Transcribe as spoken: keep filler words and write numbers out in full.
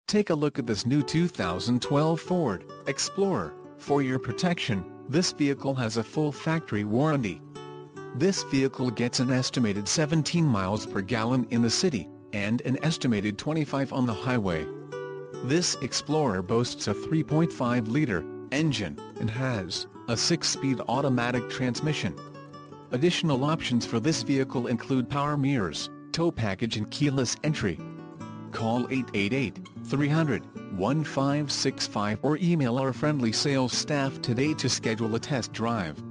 Take a look at this new two thousand twelve Ford Explorer. For your protection, this vehicle has a full factory warranty. This vehicle gets an estimated seventeen miles per gallon in the city, and an estimated twenty-five on the highway. This Explorer boasts a three point five liter engine, and has a six-speed automatic transmission. Additional options for this vehicle include power mirrors, tow package and keyless entry. Call eight eight eight, three hundred, one five six five or email our friendly sales staff today to schedule a test drive.